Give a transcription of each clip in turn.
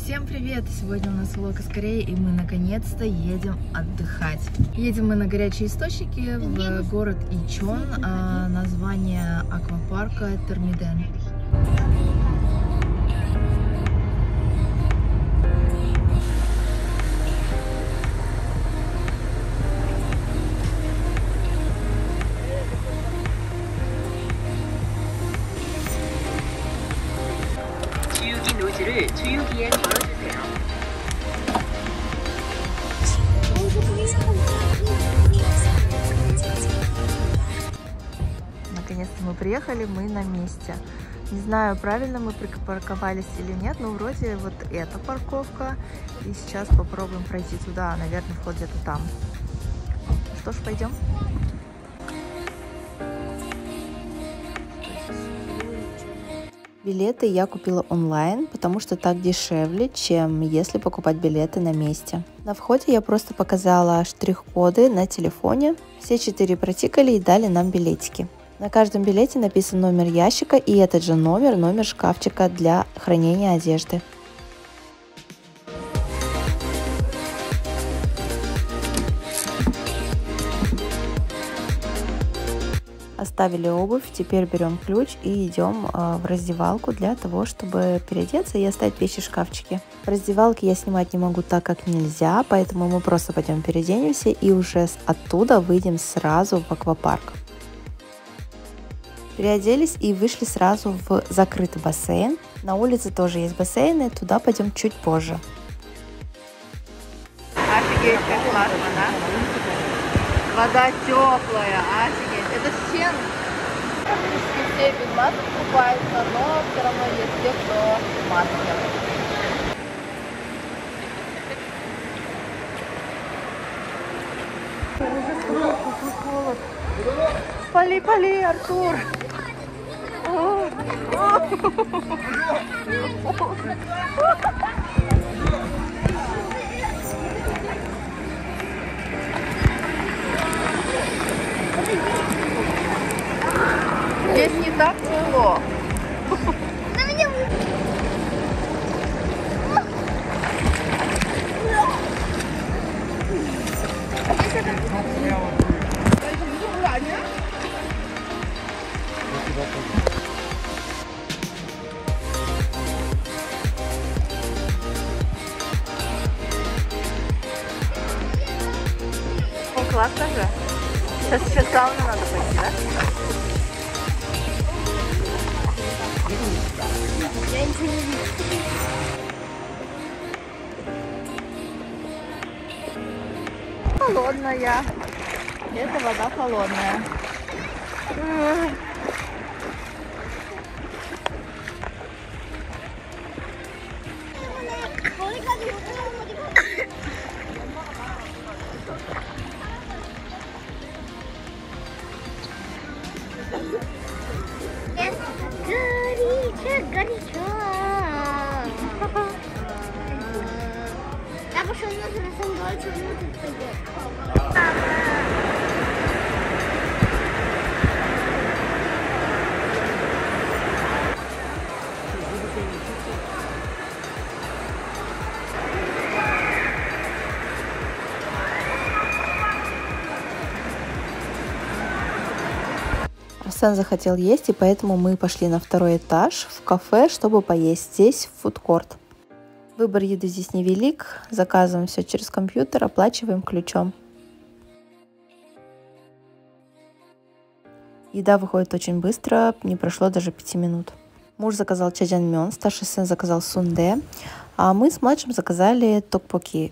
Всем привет! Сегодня у нас влог из Кореи, и мы наконец-то едем отдыхать. Едем мы на горячие источники в город Ичон, название аквапарка Термиден. 주유기에 걸어주세요. Наконец-то мы приехали, мы на месте. Не знаю, правильно мы припарковались или нет, но вроде вот эта парковка. И сейчас попробуем пройти туда, наверное, вход где-то там. Что ж, пойдем. Билеты я купила онлайн, потому что так дешевле, чем если покупать билеты на месте. На входе я просто показала штрих-коды на телефоне. Все 4 протикали и дали нам билетики. На каждом билете написан номер ящика и этот же номер шкафчика для хранения одежды. Оставили обувь, теперь берем ключ и идем в раздевалку для того, чтобы переодеться и оставить вещи в шкафчике. В раздевалке я снимать не могу, так как нельзя, поэтому мы просто пойдем переоденемся и уже оттуда выйдем сразу в аквапарк. Переоделись и вышли сразу в закрытый бассейн. На улице тоже есть бассейны, туда пойдем чуть позже. Офигеть, как классно, да? Вода теплая, офигеть. Это все без масок купаются, но все равно есть те, кто в маске. Пали, пали, Артур! Здесь не так тепло. Классно же. Сейчас еще сауну надо пойти, да? Я ничего не вижу. Холодная. Эта вода холодная. Горячо. Я пошел на телефон, ночью тут пойдет. Арсен захотел есть, и поэтому мы пошли на второй этаж в кафе, чтобы поесть. Здесь фудкорт. Выбор еды здесь невелик. Заказываем все через компьютер, оплачиваем ключом. Еда выходит очень быстро, не прошло даже 5 минут. Муж заказал чаджанмён, старший сын заказал сунде, а мы с младшим заказали токпоки.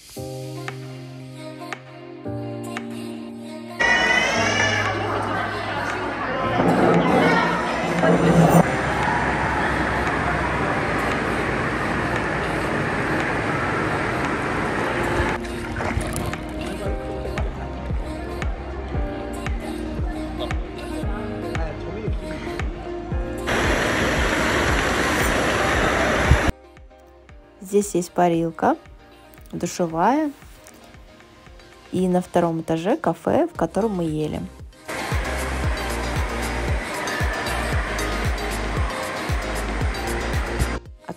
Здесь есть парилка, душевая и на втором этаже кафе, в котором мы ели.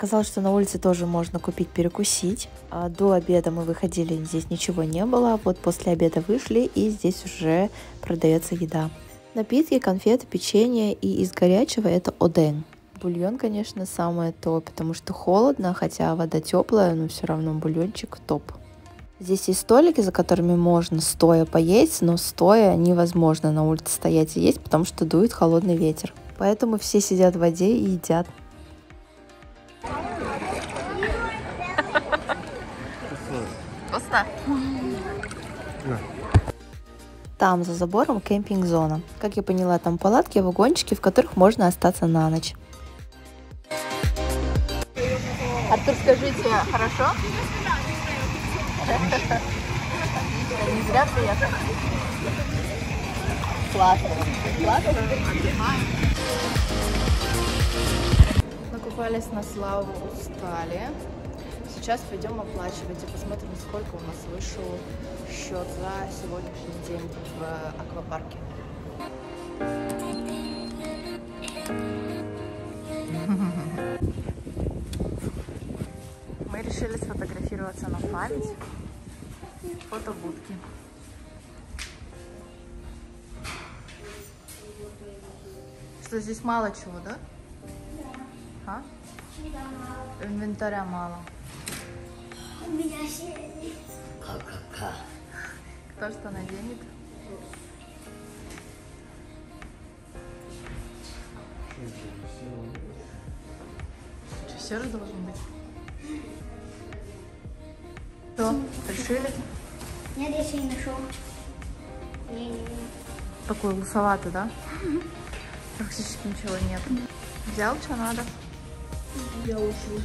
Оказалось, что на улице тоже можно купить перекусить. До обеда мы выходили, здесь ничего не было. Вот после обеда вышли, и здесь уже продается еда. Напитки, конфеты, печенье, и из горячего это оден. Бульон, конечно, самое то, потому что холодно, хотя вода теплая, но все равно бульончик топ. Здесь есть столики, за которыми можно стоя поесть, но стоя невозможно на улице стоять и есть, потому что дует холодный ветер. Поэтому все сидят в воде и едят. Вкусно? Там за забором кемпинг-зона. Как я поняла, там палатки, вагончики, в которых можно остаться на ночь. Артур, скажите, хорошо? Не зря приехал. Классно. Накупались на славу, устали. Сейчас пойдем оплачивать и посмотрим, сколько у нас вышел счет за сегодняшний день в аквапарке. Мы решили сфотографироваться на память. Фотобудки. Что здесь мало чего, да? А? Инвентаря мало. У меня Кто что наденет? Что, серый должен быть? Что, решили? Нет, я еще не нашел. Не. Такой лысоватый, да? Практически ничего нет. Взял, что надо? Я очень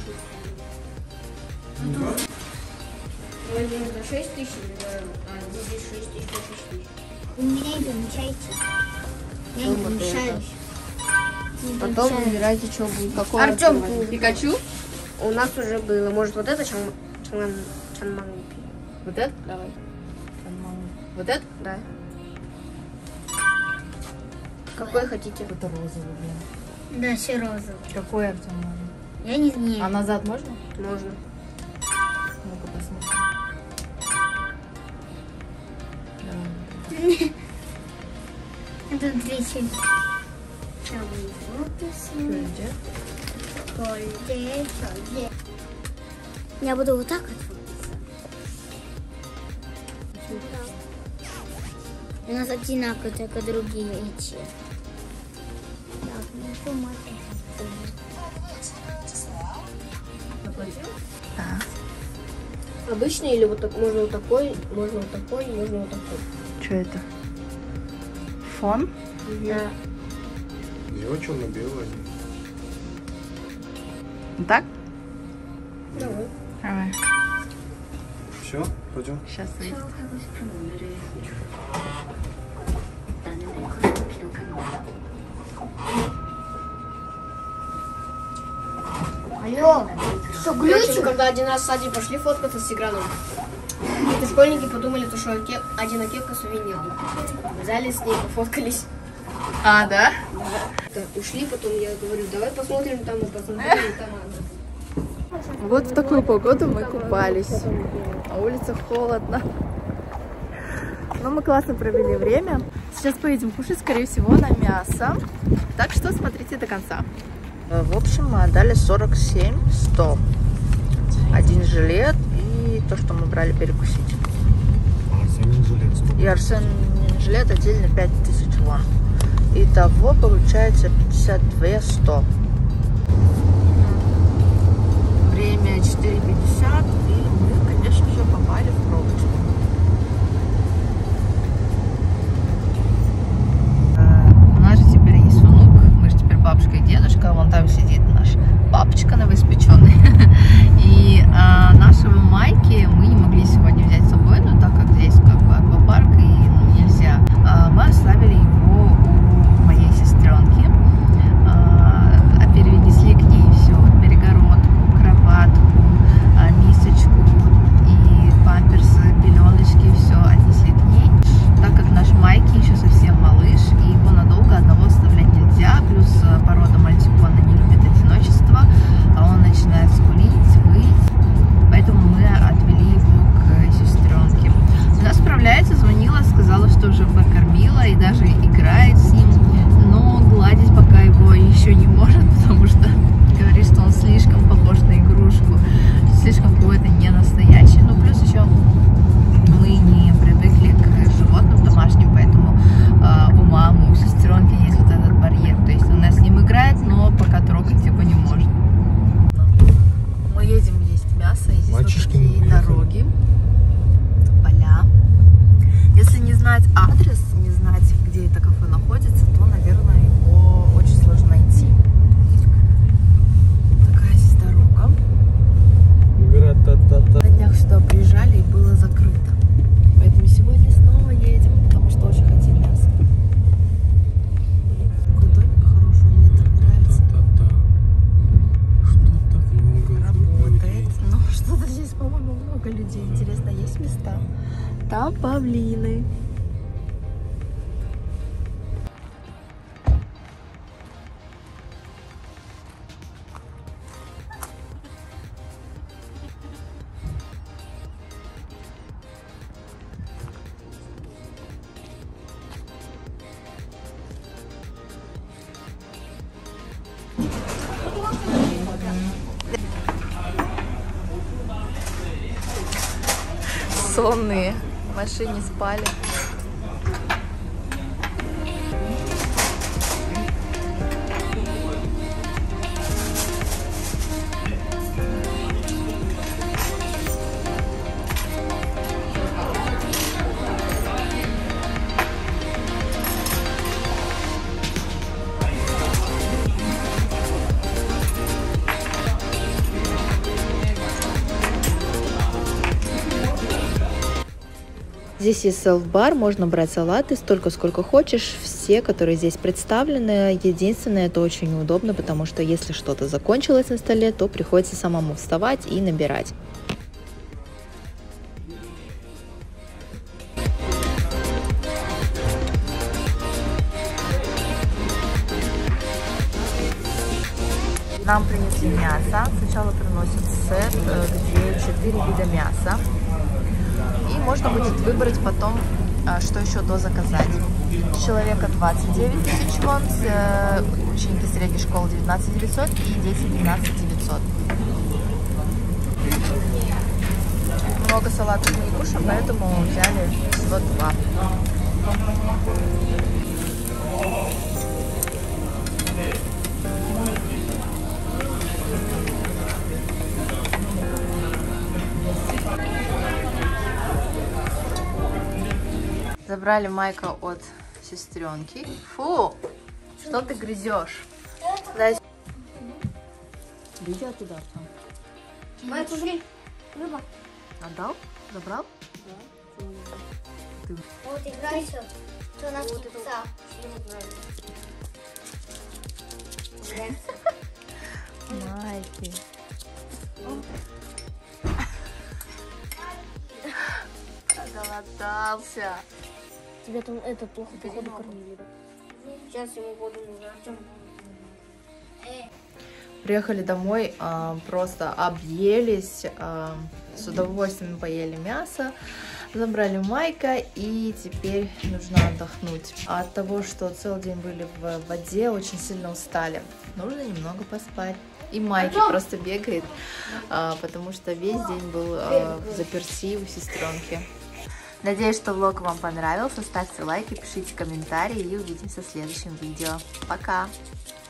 возьмем за 6 тысяч, а здесь 6 тысяч, 6 тысяч. У меня не помещаете. Я не помещаюсь. Потом выбирайте, что будет. Какой Артем, Пикачу? у нас уже было. Может, вот это Чанман? Вот это? Давай. Вот это? Да. Какой хотите? Это розовый, блин. Да, все розовый. Какой, Артем, можно? Я не знаю. А назад можно? Можно. Ну-ка посмотрим. Давай. Это третий. Я буду вот так вот. У нас одинаковые, только другие эти. Так, ну помогай. Да. Обычный или вот так, можно вот такой, можно вот такой, можно вот такой. Что это? Фон? Да. Его черно-белое. Так? Давай. Давай. Все, пойдем. Сейчас выйдет. Алло, что Короче, когда один раз с Адей пошли фоткаться с Тиграном, эти школьники подумали, что один кепка сувенир. Взяли с ней, пофоткались. А, да? Ушли, потом я говорю, давай посмотрим там, и посмотрели там. Вот в такую погоду мы купались. На улице холодно. Но мы классно провели время. Сейчас поедем кушать, скорее всего, на мясо. Так что смотрите до конца. В общем, мы отдали 47-100. Один жилет и то, что мы брали перекусить. И Арсен жилет отдельно 5000 вон. Итого получается 52-100. Время 4:50, и мы, конечно же, попали в пробочку. У нас же теперь есть внук, мы же теперь бабушка и дедушка, вон там сидит наш папочка новоиспеченный. И нашего Майки мы не могли сегодня взять с собой, но так как здесь как бы аквапарк и нельзя, мы оставили его у моей сестренки. много людей. Интересно, есть места? Там павлины. Сонные, в машине спали. Здесь есть селф-бар, можно брать салаты столько, сколько хочешь. Все, которые здесь представлены. Единственное, это очень неудобно, потому что если что-то закончилось на столе, то приходится самому вставать и набирать. Нам принесли мясо. Сначала приносят сет, где 4 вида мяса. И можно будет выбрать потом, что еще дозаказать. С человека 29 тысяч вон, ученики средней школы 19 900 и дети 12 900. Много салатов мы не кушаем, поэтому взяли всего 2. Забрали Майка от сестренки. Фу! Что ты грызешь? Дай. Иди оттуда. Майк, смотри, рыба. Отдал? Забрал? Да. Ты. Вот играйся. Что у нас кипца? Майки. Проголодался. Тебя там это плохо походу кормили. Сейчас ему воду нужно. Приехали домой, просто объелись, с удовольствием поели мясо, забрали Майка и теперь нужно отдохнуть. От того, что целый день были в воде, очень сильно устали, нужно немного поспать. И Майки просто бегает, потому что весь день был в заперти у сестренки. Надеюсь, что влог вам понравился. Ставьте лайки, пишите комментарии и увидимся в следующем видео. Пока!